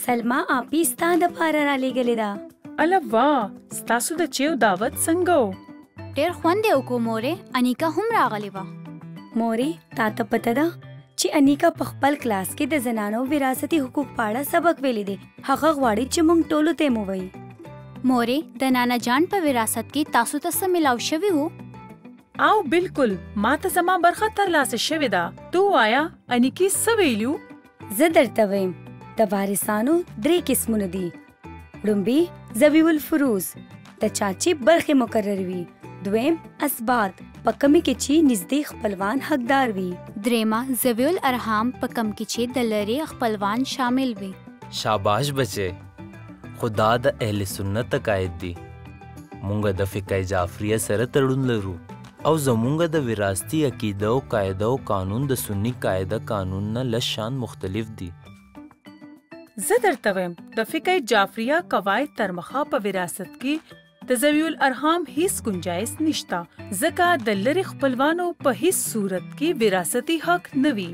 سلما آپی ستا د پاره را لېږلې ده. اله واه، ستاسو د چیو دعوت څنګه و؟ ډېر خوند یې وکړو مورې. انیکا هم راغلې وه. مورې تا ته پته ده چې انیکا په خپل کلاس کې د زنانو وراثتي حقوق په اړه سبق ویلی دی. هغه غواړي چې موږ ټولو ته یې ووایي. مورې د نانا جان په وراثت کې تاسو ته څه ملاو شوي وو؟ او بالکل، ما ته زما برخه ترلاسه شوې ده. تو وایا انیکي څه ویلو؟ زه درته وایم د وارثانو 3 قسمونه دي. لومبي ذوی الفروز د چاچی برخې مقرر وي. دویم اسبات په کمی کې چې نږدې خپلوان حقدار وي. دریمه ذوی الارحام په کم کې چې د لرې خپلوان شامل وي. شاباش بچے، خدا د اهل سنت عقاید دي. مونږ د فقه جعفریه سره تړون لرو او زمونږ د وراثتي عقیده او قاعده او قانون د سنی قاعده قانون نه لږ شان مختلف دي. زه درته وایم د فقه جعفریه قواعد تر مخه په وراثت کې د ذوی الارحام هیڅ گنجائش نشته، ځکه د لرې خپلوانو په هیڅ صورت کې وراثتي حق نه وي.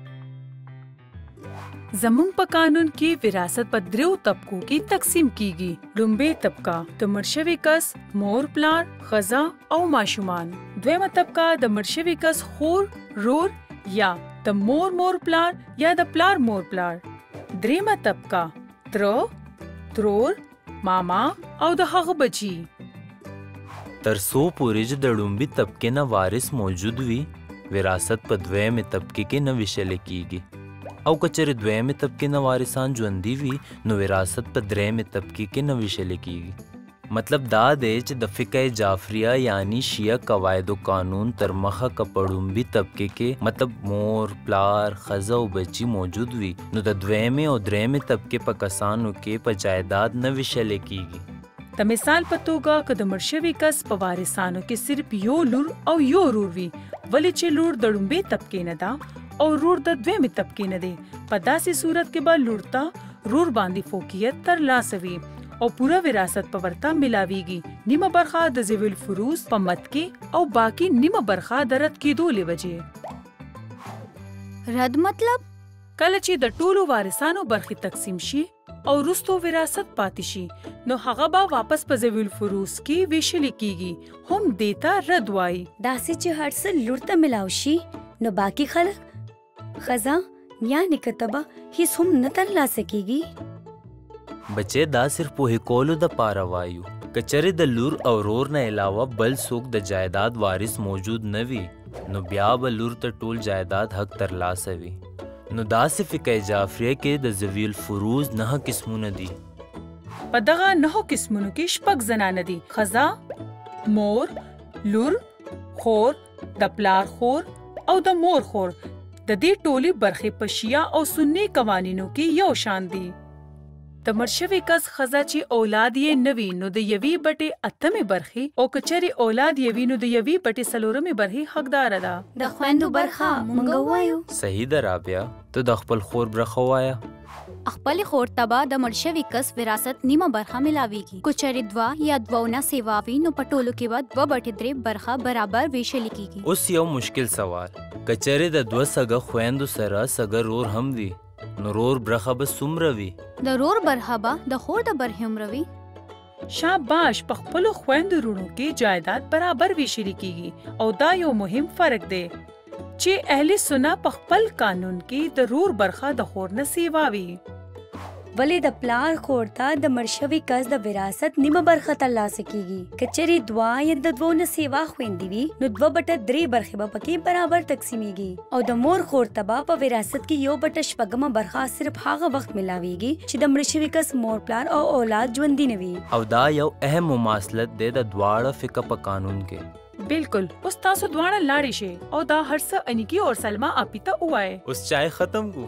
زمونږ په قانون کې وراثت په 3 طبقو کې تقسیم کیږي. لومبي طبقه د مړ شوي کس مور پلار ښځه او ماشومان. دویمه طبقه د مړ شوي کس خور رور یا د مور پلار یا د پلار مور پلار. دریمه طبقه تره ترور ماما او د هغه بچی. تر څو پورې چې د لومبي طبقې نه وارث موجود وي، وراثت په دویمه طبقې کې نه ویشل کیږي. او کچره دویمه طبقې نه وارثان ژوندي وي نو وراثت په دریمه طبقې کې نه ویشل کیږي. مطلب دا دی چې د فقه جعفریه یعنی شیعه قواعد او قانون تر مخه کپړومبي طبقې کې مطلب مور پلار ښځه او بچی موجود وي نو د دویمه او دریمه طبقې په کسانو کې په جایداد نه ویشل کیږي. د مثال په توګه که د مړ شوي کس په وارثانو کې صرف یو لور او یو ورور وي، ولې چې لور د لومبي طبقې نه ده او رور د دویمې طبقې نه دی، په داسې صورت کې به لور ته رور باندې فوقیت ترلاسه وي او پوره وراثت په ورته ملاویږي. نیمه برخه د ذوی الفروز په مد کې او باقی نیمه برخه د رد کېدو له وجې. رد مطلب؟ کله چې د ټولو وارثانو برخې تقسیم شي او وروستو وراثت پاتې شي نو هغه به واپس په ذوی الفروز کې ویشل کیږي، هم دیتا رد وایي. داسې چې هر څه لور ته ملاو شي نو باقی خلک ښځه یا نیکه ته به هیڅ هم نه ترلاسه کیږي. بچې دا صرف پوهې کولو د پاره وایو. کچره د لور او رور نه علاوه بل څوک د جایداد وارث موجود نه وي نو بیا به لور ته ټول جایداد حق ترلاسه وي. نو داسې فقه جعفریه کې د ذوی الفروز 9 قسمونه دي. په دغه 9 قسمونو کې 6 زنانه دي: ښځه، مور، لور، خور، د پلار خور او د مور خور. د دې ټولي برخې په شیعه او سنی قوانینو کې یو شان دي. د مړ شوي کس ښځه چې اولاد یې نه وي نو د یوې بټې 8مې برخې او کچرې اولاد یې وي نو د یوې بټې 4مې برخې حقداره ده. د خویندو برخه مونږ وایو. صحیح ده رابعه، ته د خپل خور برخه وایا. خپل خور ته به د مړ شوي کس وراثت نیمه برخه ملاویږي. که چېرې 2 یا 2 نه سیوا وي نو په ټولو کې به 2/3 برخه برابر ویشل کیږي. اوس یو مشکل سوال، که چېرې د 2 سګه خویندو سره سګه رور هم وي نو رور برخه به څومره وي؟ د رور برخه به د خور د برخې عمره وي. شاباش، په خپلو خویندو وروڼو کې جایداد برابر ویشل کیږي. او دا یو مهم فرق دی چې اهل سنت په خپل قانون کې د رور برخه د خور نه سیوا وي، ولې د پلار خور ته د مړ شوي کس د وراثت نیمه برخه ترلاسه کیږي. که چېرې 2 یا د 2 نه سیوا خویندې وي نو 2/3 برخې به پکې برابر تقسیمیږي او د مور خور ته به په وراثت کې 1/6 برخه صرف هغه وخت ملاویږي چې د مړ شوي کس مور پلار او اولاد ژوندي نه وي. او دا یو اهم مماثلت دی د دواړه فقه په قانون کې. بالکل. اوس تاسو دواړه لاړې شئ او دا هر څه انیکی او سلما آپی ته ووایئ. اوس چای ختم کو.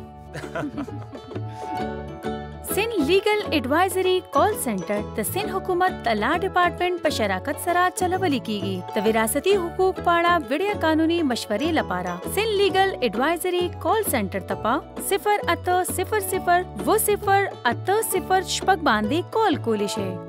سن لیگل ایڈوائزری کال سنټر د سن حکومت د لا ډپارټمنټ په شراکت سره چلول کیږي. د وراثتي حقوق په اړه وړیا قانوني مشورې لپاره سن لیگل ایڈوائزری کال سنټر ته په 0800 20 80 شپږ باندې کال کولی شئ.